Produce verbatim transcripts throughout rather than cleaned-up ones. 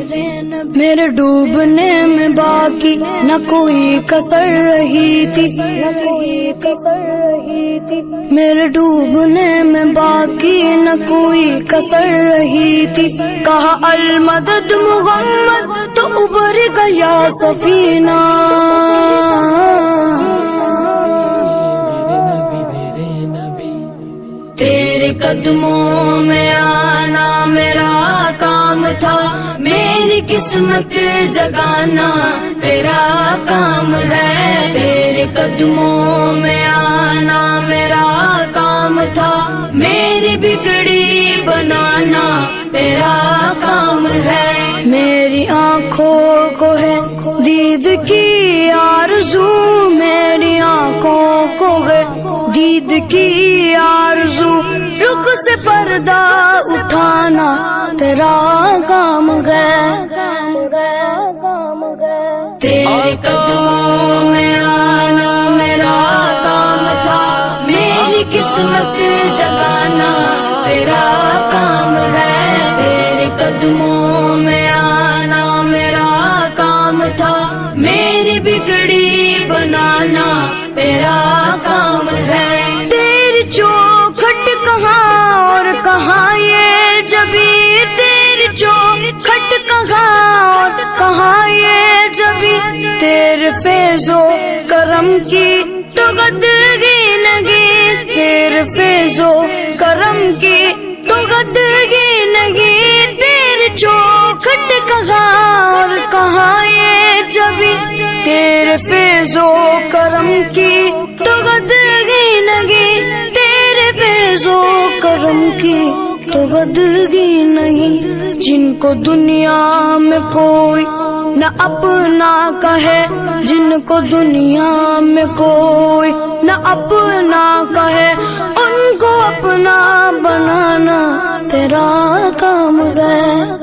میرے ڈوبنے میں باقی نہ کوئی کسر رہی تھی، نہ کوئی کسر رہی تھی، میرے ڈوبنے میں باقی نہ کوئی کسر رہی تھی، کہا المدد محمد تو ابھر گیا سفینہ، تیرے قدموں میں آنا میرا کام تھا، میری قسمت جگانا تیرا کام ہے، تیرے قدموں میں آنا میرا کام تھا، میری بگڑی بنانا تیرا کام ہے، میری آنکھوں کو ہے دید کی آرزو، میری آنکھوں کو ہے دید کی آرزو، رخ سے پردہ اٹھانا تیرا کام ہے، تیرے قدموں میں آنا میرا کام تھا، میری قسمت جگانا تیرا کام ہے، تیرے قدموں میں آنا میرا کام تھا، میری بگڑی بنانا تیرا کام ہے، تیری چوکھٹ کہاں اور کہاں یہ جبی، تیری چوکھٹ کہاں اور کہاں یہ جبی، تیرے فیض و کرم کی تو غدگی نگی، تیرے فیض و کرم کی تو غدگی نگی، تیری چوکھٹ کہاں اور کہاں یہ جبی، تیرے فیض و کرم کی تو غدگی نگی، تیرے فیض و کرم کی تو غدگی نہیں، جن کو دنیا میں کوئی نہ اپنا کہے، جن کو دنیا میں کوئی نہ اپنا کہے، ان کو اپنا بنانا تیرا کام ہے،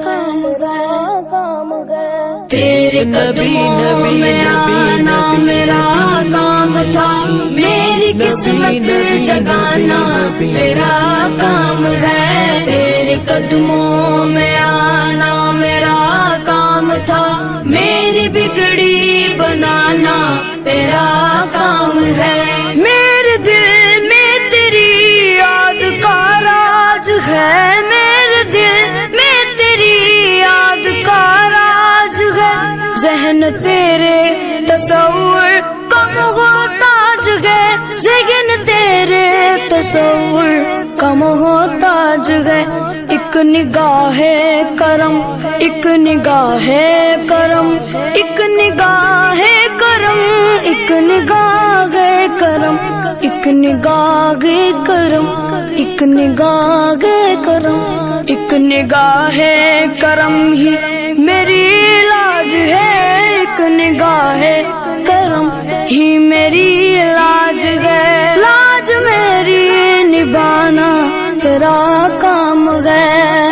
تیرے قدموں میں آنا میرا کام تھا، میری قسمت جگانا تیرا کام ہے، تیرے قدموں میں آنا میرا کام تھا، میری بگڑی بنانا تیرا کام ہے، میرے دل میں تیری یاد کا راج ہے، میرے دل میں تیری یاد کا راج ہے، ذہن تیرے تصور کا محتاج ہے، ذہن تیرے تصور کا محتاج ہے، ایک نگاہ کرم ایک نگاہ کرم ایک نگاہ کرم ایک نگاہ کرم ایک نگاہ کرم ایک نگاہ کرم ایک نگاہ کرم ہی میری لاج ہے، ایک نگاہ کرم ہی میری لاج ہے، لاج میری نبھانا تیرا کام ہے،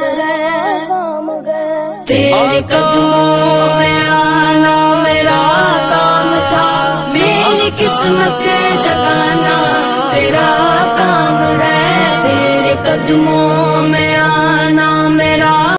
تیرے قدموں میں آنا میرا کام تھا، میری قسمت جگانا تیرا کام ہے، تیرے قدموں میں